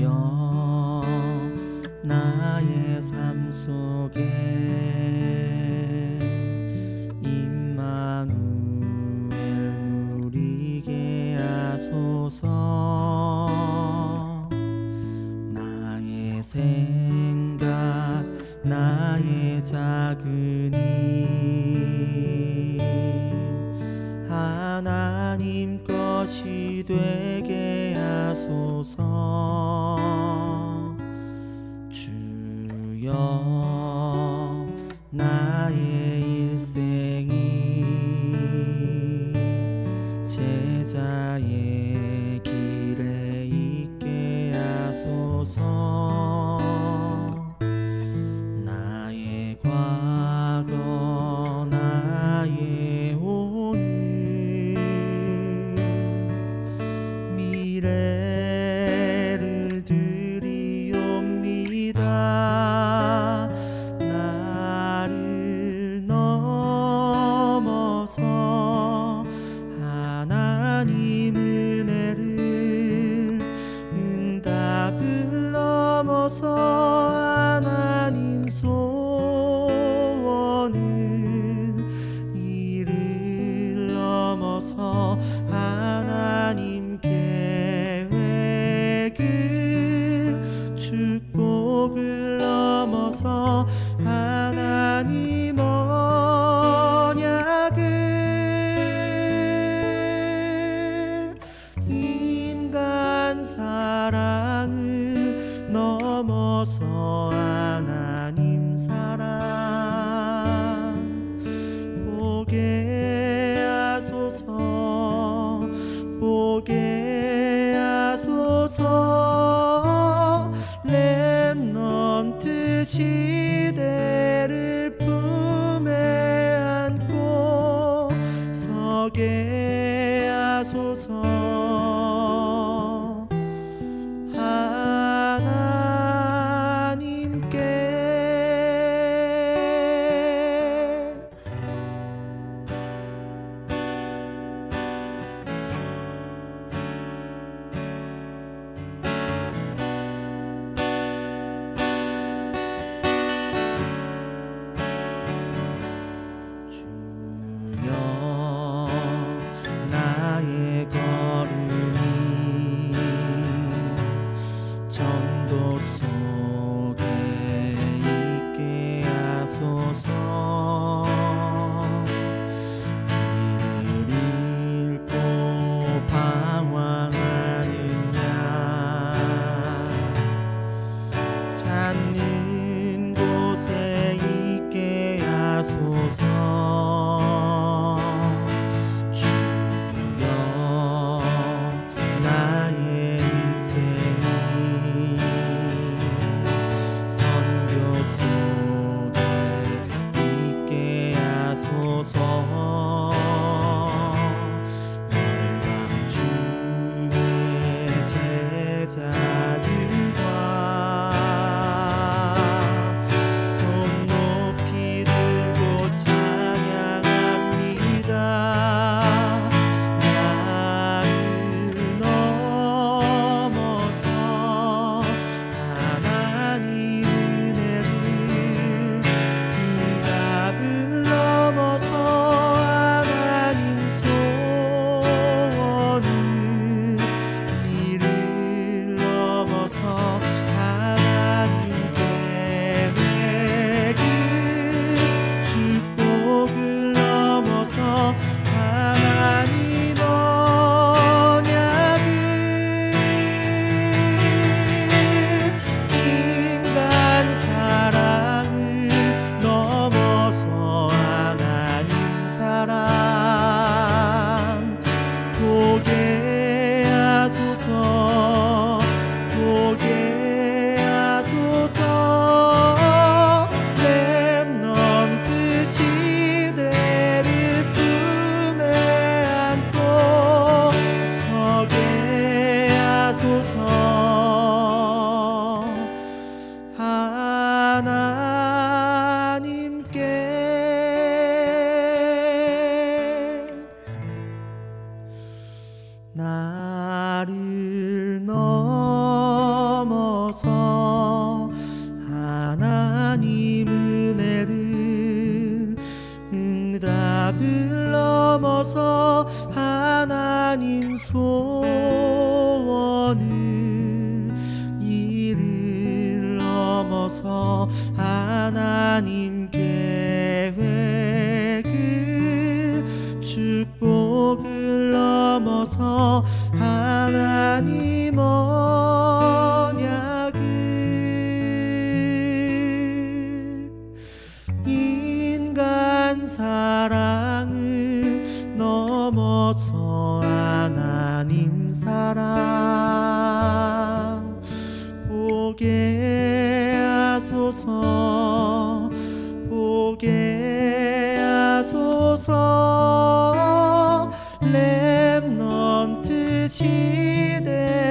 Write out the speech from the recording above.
나의 삶 속에 임마누엘 누리게 하소서. 나의 생각 나의 작은 일 하나님 것이 되게 하소서. 주여 나의 일생이 제자의 길에 있게 하소서. 나의 과거 나의 오늘 미래를 드리옵니다. 나를 넘어서 하나님 은혜를 응답을 넘어서 하나님 소원을 이를 넘어서 하나님 계획을 축복을 넘어서 하나님 언약을 인간 사랑을 넘어서 하나님 사랑 보게 하소서. 보게 하소서. 렘넌트 시대를 품에 안고 서게 하소서. 나의 걸음이 전도 속에 있게 하소서. 길을 잃고 방황하는 양 찾는 곳에 있게 하소서. 열방 중의 제자들과 손 높이 들고 찬양합니다. 나를 넘어서 하나님 은혜를 응답을 넘어서 하나님 소원을 이를 넘어서 하나님 계획을 축복을 넘어서 하나님 언약을 인간 사랑을 넘어서 하나님 사랑 보게 하소서. 보게 하소서. 렘넌트 시대를 품에 안고 서게 하소서. 하나님께 나를 넘어 넘어서 하나님 계획을, 축복을 넘어서 하나님 언약을, 인간 사랑을 넘어서 하나님 사랑 보게 하소서, 보게 하소서. 렘넌트 시대